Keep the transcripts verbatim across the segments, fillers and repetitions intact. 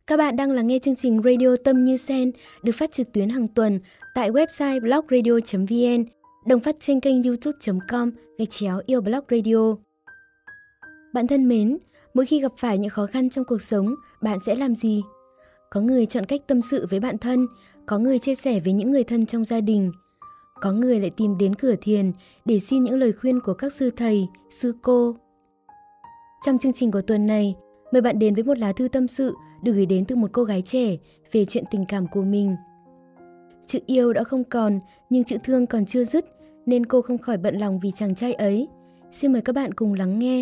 Các bạn đang lắng nghe chương trình Radio Tâm Như Sen được phát trực tuyến hàng tuần tại website blogradio chấm vn, đồng phát trên kênh youtube chấm com gạch chéo yêu blog radio. Bạn thân mến, mỗi khi gặp phải những khó khăn trong cuộc sống, bạn sẽ làm gì? Có người chọn cách tâm sự với bạn thân, có người chia sẻ với những người thân trong gia đình, có người lại tìm đến cửa thiền để xin những lời khuyên của các sư thầy, sư cô. Trong chương trình của tuần này, mời bạn đến với một lá thư tâm sự được gửi đến từ một cô gái trẻ về chuyện tình cảm của mình. Chữ yêu đã không còn, nhưng chữ thương còn chưa dứt, nên cô không khỏi bận lòng vì chàng trai ấy. Xin mời các bạn cùng lắng nghe.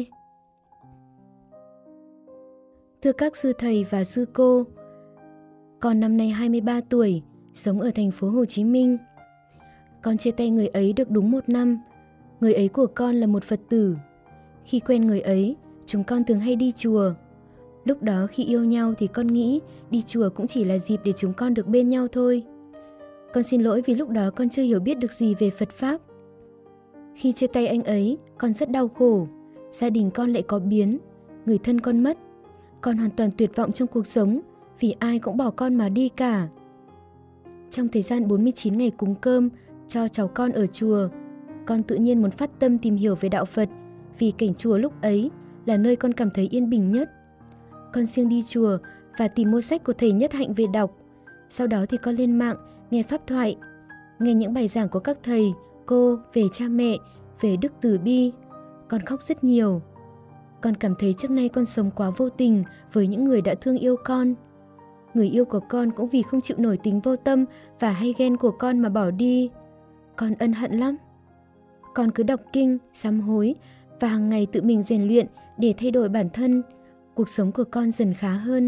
Thưa các sư thầy và sư cô, con năm nay hai mươi ba tuổi, sống ở thành phố Hồ Chí Minh. Con chia tay người ấy được đúng một năm. Người ấy của con là một Phật tử. Khi quen người ấy, chúng con thường hay đi chùa. Lúc đó khi yêu nhau thì con nghĩ đi chùa cũng chỉ là dịp để chúng con được bên nhau thôi. Con xin lỗi vì lúc đó con chưa hiểu biết được gì về Phật Pháp. Khi chia tay anh ấy, con rất đau khổ. Gia đình con lại có biến, người thân con mất. Con hoàn toàn tuyệt vọng trong cuộc sống vì ai cũng bỏ con mà đi cả. Trong thời gian bốn mươi chín ngày cúng cơm cho cháu con ở chùa, con tự nhiên muốn phát tâm tìm hiểu về đạo Phật vì cảnh chùa lúc ấy là nơi con cảm thấy yên bình nhất. Con siêng đi chùa và tìm mua sách của thầy Nhất Hạnh về đọc. Sau đó thì con lên mạng nghe pháp thoại, nghe những bài giảng của các thầy, cô về cha mẹ, về đức từ bi. Con khóc rất nhiều. Con cảm thấy trước nay con sống quá vô tình với những người đã thương yêu con. Người yêu của con cũng vì không chịu nổi tính vô tâm và hay ghen của con mà bỏ đi. Con ân hận lắm. Con cứ đọc kinh, sám hối và hàng ngày tự mình rèn luyện để thay đổi bản thân. Cuộc sống của con dần khá hơn.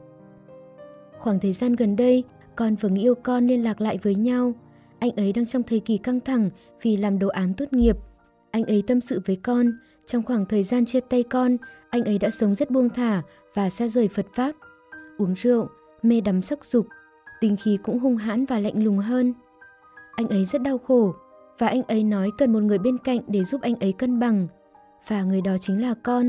Khoảng thời gian gần đây, con và người yêu con liên lạc lại với nhau. Anh ấy đang trong thời kỳ căng thẳng vì làm đồ án tốt nghiệp. Anh ấy tâm sự với con, trong khoảng thời gian chia tay con, anh ấy đã sống rất buông thả và xa rời Phật Pháp. Uống rượu, mê đắm sắc dục, tính khí cũng hung hãn và lạnh lùng hơn. Anh ấy rất đau khổ và anh ấy nói cần một người bên cạnh để giúp anh ấy cân bằng. Và người đó chính là con.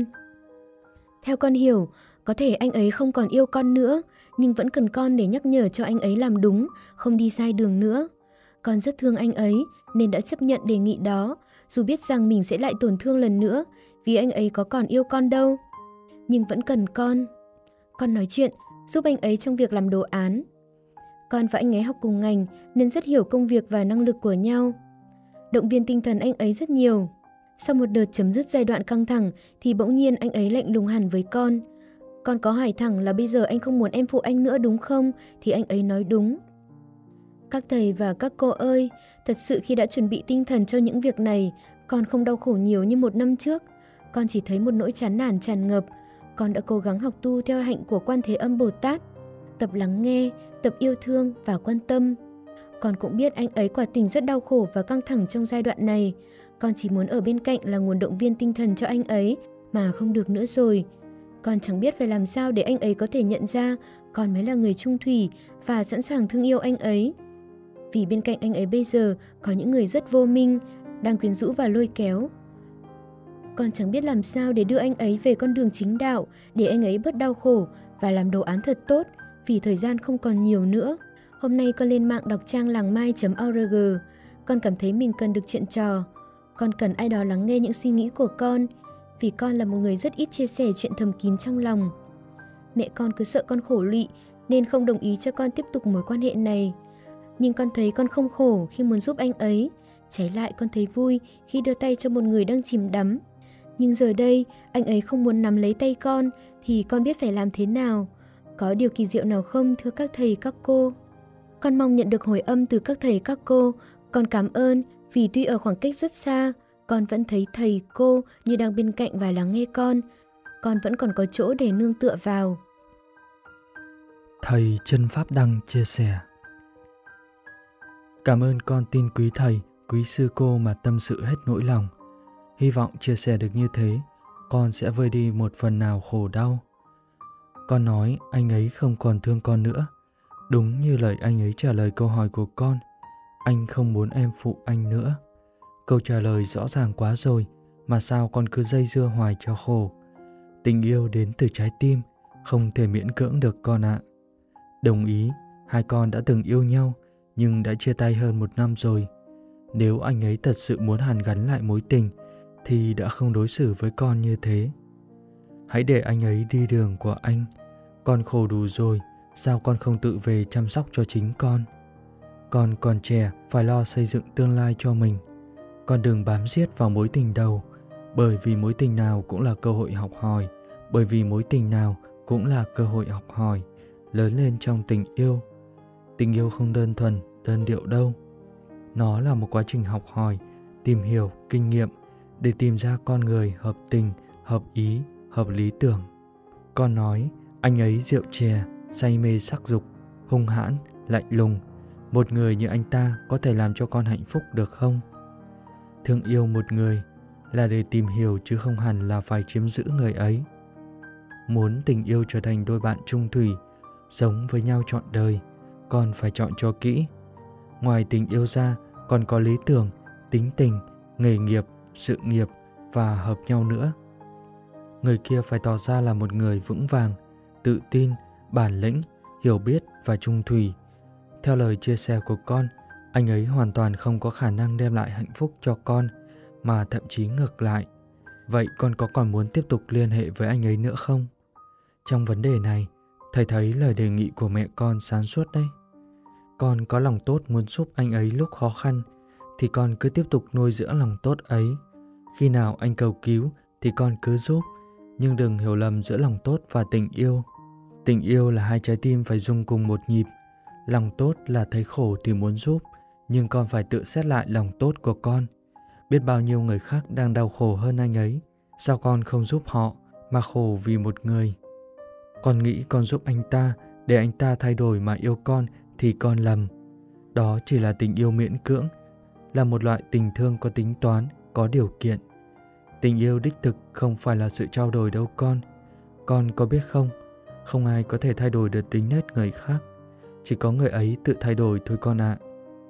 Theo con hiểu, có thể anh ấy không còn yêu con nữa, nhưng vẫn cần con để nhắc nhở cho anh ấy làm đúng, không đi sai đường nữa. Con rất thương anh ấy nên đã chấp nhận đề nghị đó, dù biết rằng mình sẽ lại tổn thương lần nữa vì anh ấy có còn yêu con đâu. Nhưng vẫn cần con. Con nói chuyện, giúp anh ấy trong việc làm đồ án. Con và anh ấy học cùng ngành nên rất hiểu công việc và năng lực của nhau. Động viên tinh thần anh ấy rất nhiều. Sau một đợt chấm dứt giai đoạn căng thẳng thì bỗng nhiên anh ấy lạnh lùng hẳn với con. Con có hỏi thẳng là bây giờ anh không muốn em phụ anh nữa đúng không? Thì anh ấy nói đúng. Các thầy và các cô ơi, thật sự khi đã chuẩn bị tinh thần cho những việc này, con không đau khổ nhiều như một năm trước. Con chỉ thấy một nỗi chán nản tràn ngập. Con đã cố gắng học tu theo hạnh của Quan Thế Âm Bồ Tát, tập lắng nghe, tập yêu thương và quan tâm. Con cũng biết anh ấy quả tình rất đau khổ và căng thẳng trong giai đoạn này. Con chỉ muốn ở bên cạnh là nguồn động viên tinh thần cho anh ấy, mà không được nữa rồi. Con chẳng biết phải làm sao để anh ấy có thể nhận ra con mới là người trung thủy và sẵn sàng thương yêu anh ấy. Vì bên cạnh anh ấy bây giờ có những người rất vô minh, đang quyến rũ và lôi kéo. Con chẳng biết làm sao để đưa anh ấy về con đường chính đạo, để anh ấy bớt đau khổ và làm đồ án thật tốt, vì thời gian không còn nhiều nữa. Hôm nay con lên mạng đọc trang làng mai chấm org. Con cảm thấy mình cần được chuyện trò. Con cần ai đó lắng nghe những suy nghĩ của con, vì con là một người rất ít chia sẻ chuyện thầm kín trong lòng. Mẹ con cứ sợ con khổ lụy nên không đồng ý cho con tiếp tục mối quan hệ này. Nhưng con thấy con không khổ khi muốn giúp anh ấy. Trái lại con thấy vui khi đưa tay cho một người đang chìm đắm. Nhưng giờ đây anh ấy không muốn nắm lấy tay con thì con biết phải làm thế nào? Có điều kỳ diệu nào không thưa các thầy các cô? Con mong nhận được hồi âm từ các thầy các cô. Con cảm ơn vì tuy ở khoảng cách rất xa, con vẫn thấy thầy cô như đang bên cạnh và lắng nghe con. Con vẫn còn có chỗ để nương tựa vào. Thầy Chân Pháp Đăng chia sẻ: Cảm ơn con tin quý thầy, quý sư cô mà tâm sự hết nỗi lòng. Hy vọng chia sẻ được như thế, con sẽ vơi đi một phần nào khổ đau. Con nói anh ấy không còn thương con nữa. Đúng như lời anh ấy trả lời câu hỏi của con. Anh không muốn em phụ anh nữa. Câu trả lời rõ ràng quá rồi, mà sao con cứ dây dưa hoài cho khổ. Tình yêu đến từ trái tim, không thể miễn cưỡng được con ạ. Đồng ý, hai con đã từng yêu nhau nhưng đã chia tay hơn một năm rồi. Nếu anh ấy thật sự muốn hàn gắn lại mối tình thì đã không đối xử với con như thế. Hãy để anh ấy đi đường của anh. Con khổ đủ rồi, sao con không tự về chăm sóc cho chính con? Con còn trẻ, phải lo xây dựng tương lai cho mình. Con đừng bám riết vào mối tình đầu, bởi vì mối tình nào cũng là cơ hội học hỏi, bởi vì mối tình nào cũng là cơ hội học hỏi, lớn lên trong tình yêu. Tình yêu không đơn thuần, đơn điệu đâu. Nó là một quá trình học hỏi, tìm hiểu, kinh nghiệm để tìm ra con người hợp tình, hợp ý, hợp lý tưởng. Con nói, anh ấy rượu chè, say mê sắc dục, hung hãn, lạnh lùng. Một người như anh ta có thể làm cho con hạnh phúc được không? Thương yêu một người là để tìm hiểu chứ không hẳn là phải chiếm giữ người ấy. Muốn tình yêu trở thành đôi bạn chung thủy, sống với nhau trọn đời, con phải chọn cho kỹ. Ngoài tình yêu ra, còn có lý tưởng, tính tình, nghề nghiệp, sự nghiệp và hợp nhau nữa. Người kia phải tỏ ra là một người vững vàng, tự tin, bản lĩnh, hiểu biết và chung thủy. Theo lời chia sẻ của con, anh ấy hoàn toàn không có khả năng đem lại hạnh phúc cho con, mà thậm chí ngược lại. Vậy con có còn muốn tiếp tục liên hệ với anh ấy nữa không? Trong vấn đề này, thầy thấy lời đề nghị của mẹ con sáng suốt đấy. Con có lòng tốt muốn giúp anh ấy lúc khó khăn, thì con cứ tiếp tục nuôi dưỡng lòng tốt ấy. Khi nào anh cầu cứu thì con cứ giúp, nhưng đừng hiểu lầm giữa lòng tốt và tình yêu. Tình yêu là hai trái tim phải rung cùng một nhịp. Lòng tốt là thấy khổ thì muốn giúp, nhưng con phải tự xét lại lòng tốt của con. Biết bao nhiêu người khác đang đau khổ hơn anh ấy, sao con không giúp họ mà khổ vì một người? Con nghĩ con giúp anh ta để anh ta thay đổi mà yêu con thì con lầm. Đó chỉ là tình yêu miễn cưỡng, là một loại tình thương có tính toán, có điều kiện. Tình yêu đích thực không phải là sự trao đổi đâu con. Con có biết không, không ai có thể thay đổi được tính nết người khác, chỉ có người ấy tự thay đổi thôi con ạ.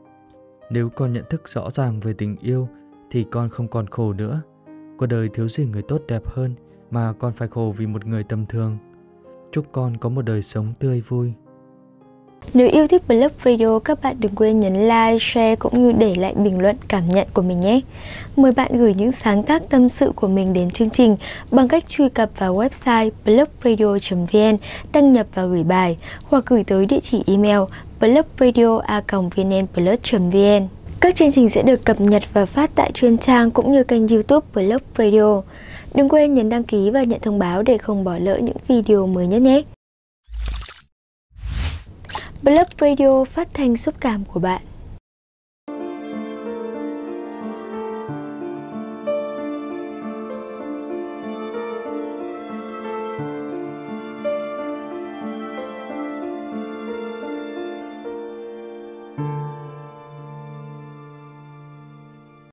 Nếu con nhận thức rõ ràng về tình yêu thì con không còn khổ nữa. Cuộc đời thiếu gì người tốt đẹp hơn mà con phải khổ vì một người tầm thường. Chúc con có một đời sống tươi vui. Nếu yêu thích Blog Radio, các bạn đừng quên nhấn like, share cũng như để lại bình luận cảm nhận của mình nhé. Mời bạn gửi những sáng tác tâm sự của mình đến chương trình bằng cách truy cập vào website blog radio chấm vn, đăng nhập và gửi bài, hoặc gửi tới địa chỉ email blogradio a còng vnplus chấm vn. Các chương trình sẽ được cập nhật và phát tại chuyên trang cũng như kênh YouTube Blog Radio. Đừng quên nhấn đăng ký và nhận thông báo để không bỏ lỡ những video mới nhất nhé. Blog Radio, phát thanh xúc cảm của bạn.